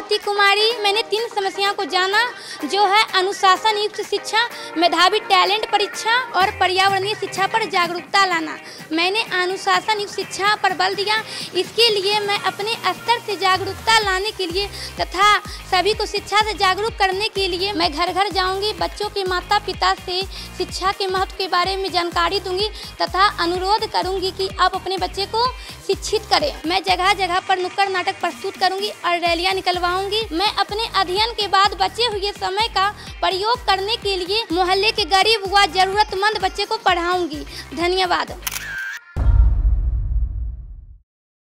आरती कुमारी। मैंने 3 समस्याओं को जाना, जो है अनुशासन युक्त शिक्षा, मेधावी टैलेंट परीक्षा और पर्यावरणीय शिक्षा पर जागरूकता लाना। मैंने अनुशासन युक्त शिक्षा पर बल दिया। इसके लिए मैं अपने स्तर से जागरूकता लाने के लिए तथा सभी को शिक्षा से जागरूक करने के लिए मैं घर घर जाऊंगी, बच्चों के माता पिता से शिक्षा के महत्व के बारे में जानकारी दूंगी तथा अनुरोध करूंगी कि आप अपने बच्चे को शिक्षित करें। मैं जगह जगह पर नुक्कड़ नाटक प्रस्तुत करूंगी और रैलियां निकलवाऊंगी। मैं अपने अध्ययन के बाद बचे हुए समय का प्रयोग करने के लिए मोहल्ले के गरीब व जरूरतमंद बच्चे को पढ़ाऊंगी। धन्यवाद।